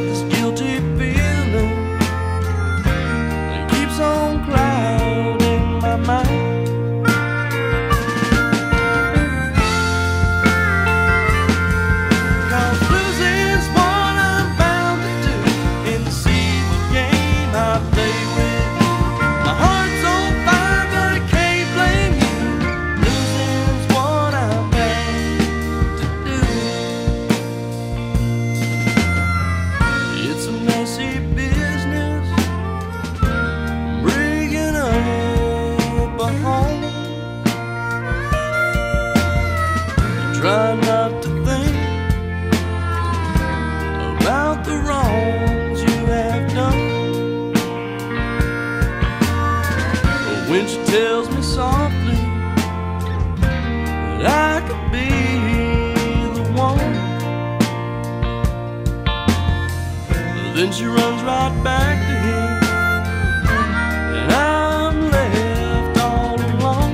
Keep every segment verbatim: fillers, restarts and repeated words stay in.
this guilty feeling that keeps on clouding my mind. Try not to think about the wrongs you have done. But when she tells me softly that I could be the one, then she runs right back to him, and I'm left all alone.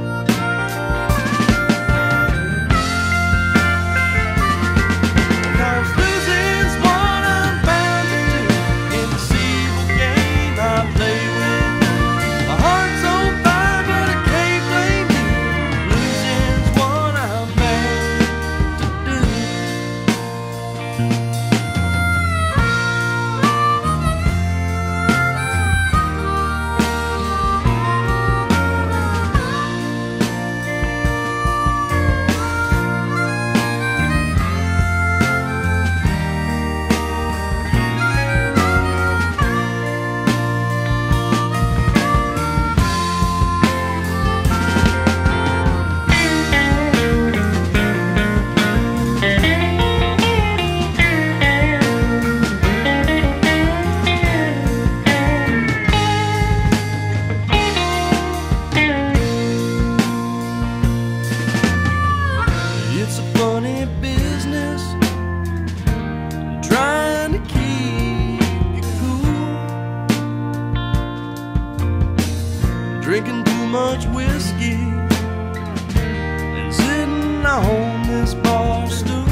Drinking too much whiskey and sitting on this bar stool,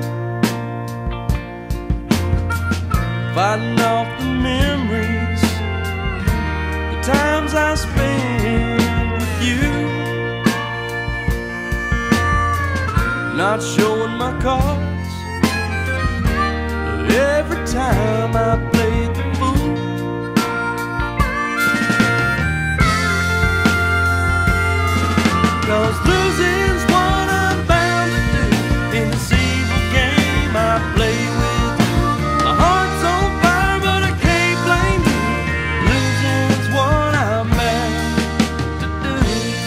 fighting off the memories, the times I spent with you, not showing my cards, but every time I played the fool. Cause losing's what I'm bound to do in this evil game I play with. My heart's on fire, but I can't blame you. Losing's what I'm bound to do.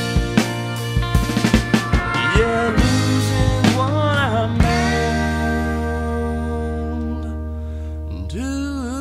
Yeah, losing's what I'm bound to do.